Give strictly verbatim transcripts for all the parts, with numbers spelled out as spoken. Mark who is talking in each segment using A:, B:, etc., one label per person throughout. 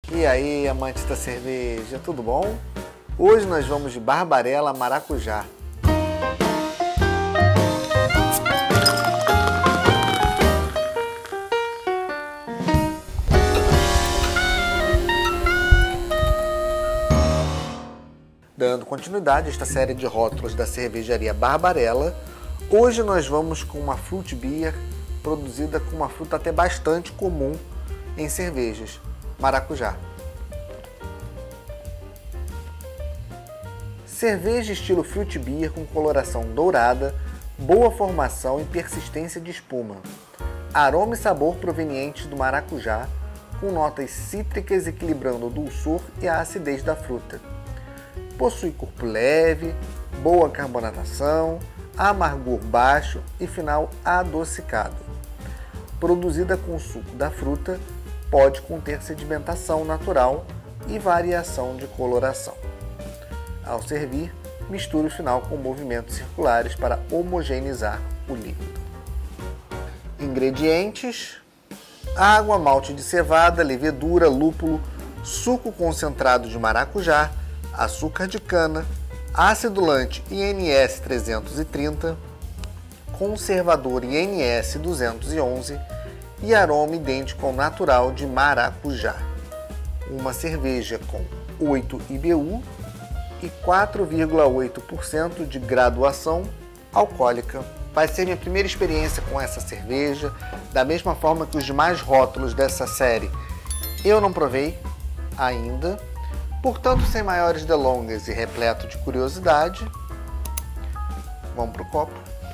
A: E aí, amantes da cerveja, tudo bom? Hoje nós vamos de Barbarella Maracujá. Dando continuidade a esta série de rótulos da cervejaria Barbarella, hoje nós vamos com uma fruit beer produzida com uma fruta até bastante comum em cervejas, maracujá. Cerveja estilo fruit beer com coloração dourada, boa formação e persistência de espuma. Aroma e sabor provenientes do maracujá, com notas cítricas equilibrando o dulçor e a acidez da fruta. Possui corpo leve, boa carbonatação, amargor baixo e final adocicado. Produzida com o suco da fruta, pode conter sedimentação natural e variação de coloração. Ao servir, misture o final com movimentos circulares para homogeneizar o líquido. Ingredientes: água, malte de cevada, levedura, lúpulo, suco concentrado de maracujá, açúcar de cana, acidulante I N S trezentos e trinta, conservador I N S duzentos e onze e aroma idêntico ao natural de maracujá. Uma cerveja com oito I B U e quatro vírgula oito por cento de graduação alcoólica. Vai ser minha primeira experiência com essa cerveja, da mesma forma que os demais rótulos dessa série eu não provei ainda. Portanto, sem maiores delongas e repleto de curiosidade, vamos para o copo.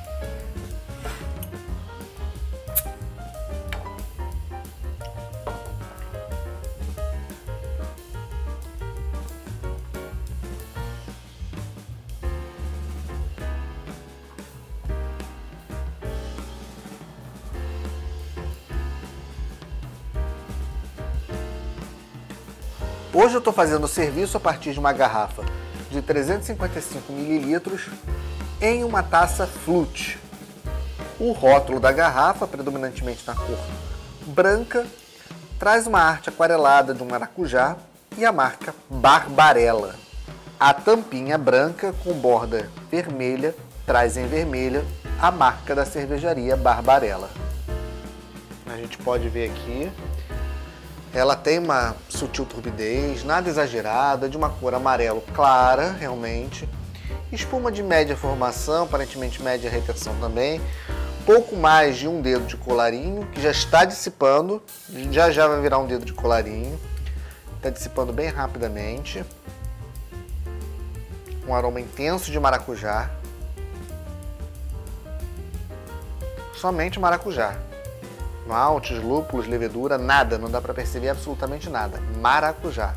A: Hoje eu estou fazendo o serviço a partir de uma garrafa de trezentos e cinquenta e cinco mililitros em uma taça flute. O rótulo da garrafa, predominantemente na cor branca, traz uma arte aquarelada de um maracujá e a marca Barbarella. A tampinha branca com borda vermelha traz em vermelha a marca da cervejaria Barbarella. A gente pode ver aqui. Ela tem uma sutil turbidez, nada exagerada, de uma cor amarelo clara, realmente. Espuma de média formação, aparentemente média retenção também. Pouco mais de um dedo de colarinho, que já está dissipando. Já já vai virar um dedo de colarinho. Está dissipando bem rapidamente. Um aroma intenso de maracujá. Somente maracujá. Maltes, lúpulos, levedura, nada, não dá para perceber absolutamente nada. Maracujá.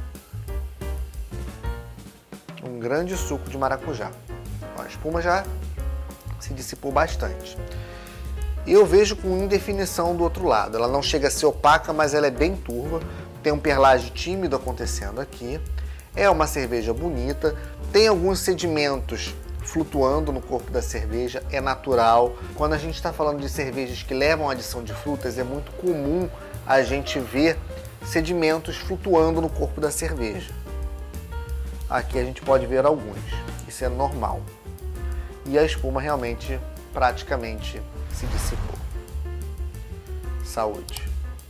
A: Um grande suco de maracujá. Ó, a espuma já se dissipou bastante. E eu vejo com indefinição do outro lado. Ela não chega a ser opaca, mas ela é bem turva. Tem um perlage tímido acontecendo aqui. É uma cerveja bonita. Tem alguns sedimentos flutuando no corpo da cerveja, é natural. Quando a gente está falando de cervejas que levam adição de frutas, é muito comum a gente ver sedimentos flutuando no corpo da cerveja. Aqui a gente pode ver alguns, isso é normal. E a espuma realmente praticamente se dissipou. Saúde!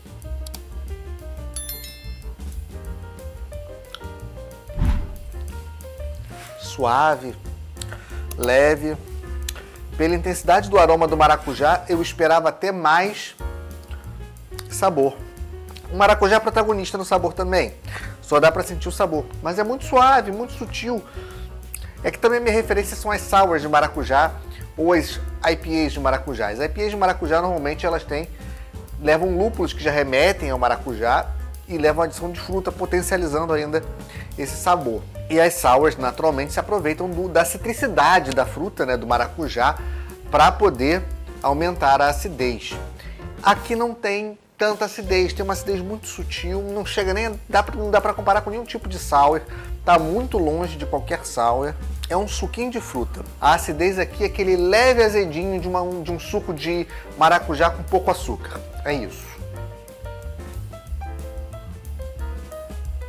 A: Suave, leve. Pela intensidade do aroma do maracujá, eu esperava até mais sabor. O maracujá é protagonista no sabor também, só dá para sentir o sabor, mas é muito suave, muito sutil. É que também minha referência são as sours de maracujá ou as I P As de maracujá. As I P As de maracujá normalmente elas têm, levam lúpulos que já remetem ao maracujá e levam adição de fruta, potencializando ainda esse sabor. E as sours naturalmente se aproveitam do, da citricidade da fruta, né, do maracujá, para poder aumentar a acidez. Aqui não tem tanta acidez, tem uma acidez muito sutil, não chega nem a, dá pra, não dá para comparar com nenhum tipo de sour, tá muito longe de qualquer sour. É um suquinho de fruta. A acidez aqui é aquele leve azedinho de, uma, de um suco de maracujá com pouco açúcar. É isso.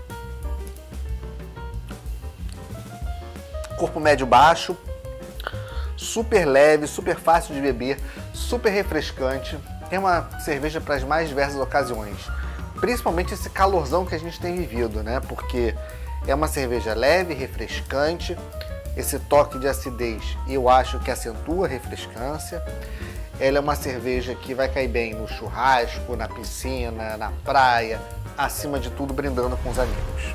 A: corpo médio baixo, super leve, super fácil de beber, super refrescante. É uma cerveja para as mais diversas ocasiões, principalmente esse calorzão que a gente tem vivido, né? Porque é uma cerveja leve, refrescante, esse toque de acidez eu acho que acentua a refrescância. Ela é uma cerveja que vai cair bem no churrasco, na piscina, na praia, acima de tudo brindando com os amigos.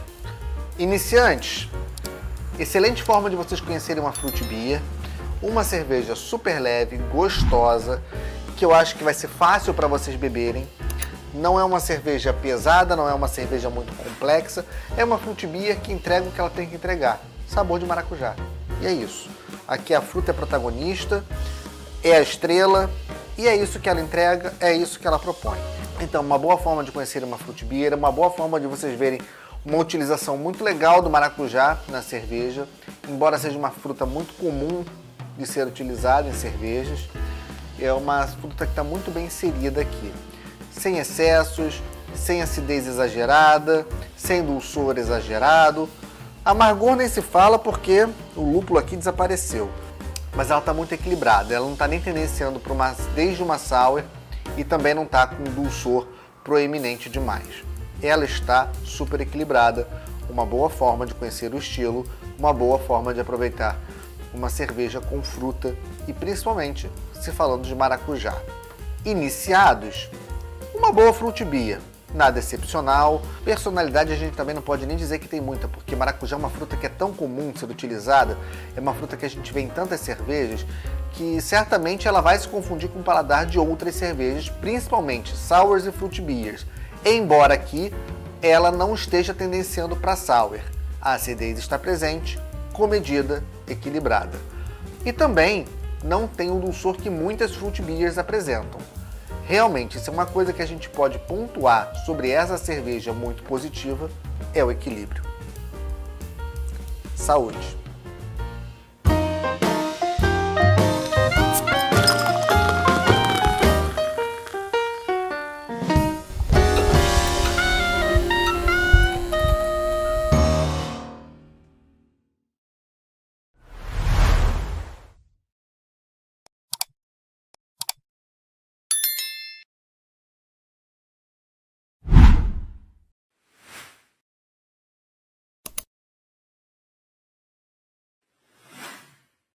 A: Iniciantes, excelente forma de vocês conhecerem uma Fruit Beer, uma cerveja super leve, gostosa, que eu acho que vai ser fácil para vocês beberem. Não é uma cerveja pesada, não é uma cerveja muito complexa, é uma Fruit Beer que entrega o que ela tem que entregar, sabor de maracujá. E é isso. Aqui a fruta é protagonista, é a estrela, e é isso que ela entrega, é isso que ela propõe. Então, uma boa forma de conhecer uma Fruit Beer, uma boa forma de vocês verem uma utilização muito legal do maracujá na cerveja, embora seja uma fruta muito comum de ser utilizada em cervejas. É uma fruta que está muito bem inserida aqui, sem excessos, sem acidez exagerada, sem dulçor exagerado. Amargor nem se fala porque o lúpulo aqui desapareceu, mas ela está muito equilibrada, ela não está nem tendenciando para uma acidez de uma sour e também não está com dulçor proeminente demais. Ela está super equilibrada, uma boa forma de conhecer o estilo, uma boa forma de aproveitar uma cerveja com fruta e principalmente se falando de maracujá. Iniciados, uma boa Fruit Beer, nada excepcional. Personalidade a gente também não pode nem dizer que tem muita, porque maracujá é uma fruta que é tão comum de ser utilizada, é uma fruta que a gente vê em tantas cervejas, que certamente ela vai se confundir com o paladar de outras cervejas, principalmente sours e Fruit Beers, embora aqui ela não esteja tendenciando para sour. A acidez está presente, comedida, equilibrada. E também não tem o dulçor que muitas Fruit Beers apresentam. Realmente, isso é uma coisa que a gente pode pontuar sobre essa cerveja muito positiva, é o equilíbrio. Saúde!